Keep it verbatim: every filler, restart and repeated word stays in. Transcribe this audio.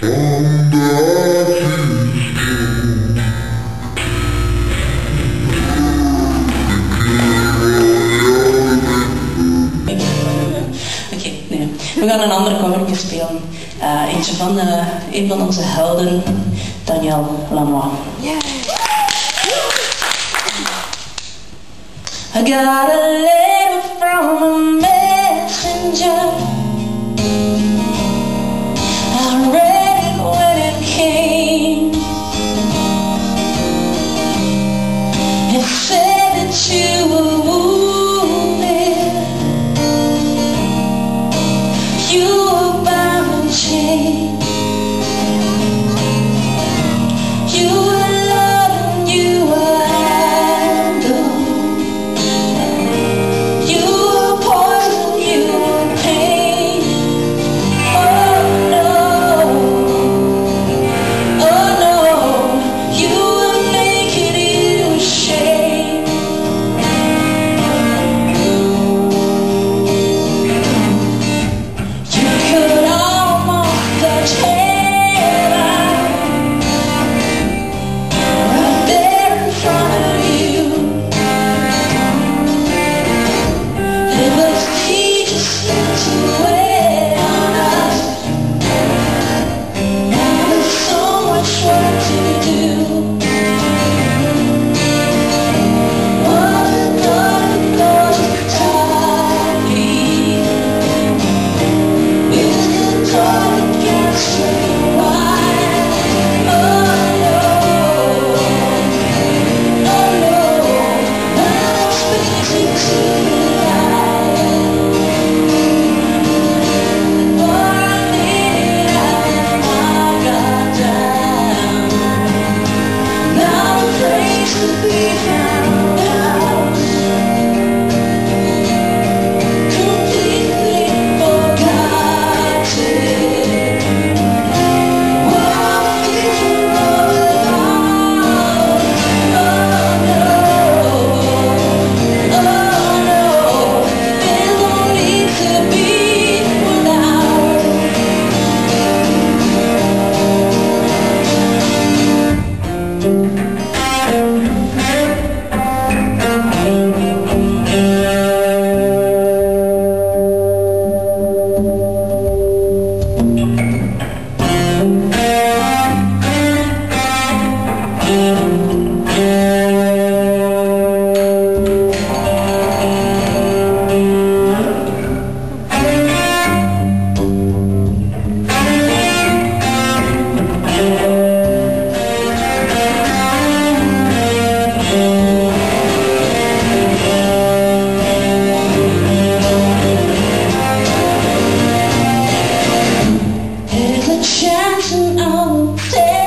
We gaan een ander covertje spelen. Uh, eentje van uh, een van onze helden, Daniel Lanois. Yeah. I got a letter from a messenger. I read it when it came. It said that you were wounded. You were bound and chained. You were loved and you were handled. You were poison, you were pain. Oh no, oh no. You were naked, you were ashamed. You could almost touch heaven right there in front of you. It was Jesus to wait on us. Now there's so much work to do. What a dark, dark time. Is the dark against the light? Oh no, oh no. I'm speaking to the light. The more I need it, I got down. Now the place to be found out. Completely forgotten what I feel all alone. Oh no, oh no. There's no need to be without. There's a chance and I will take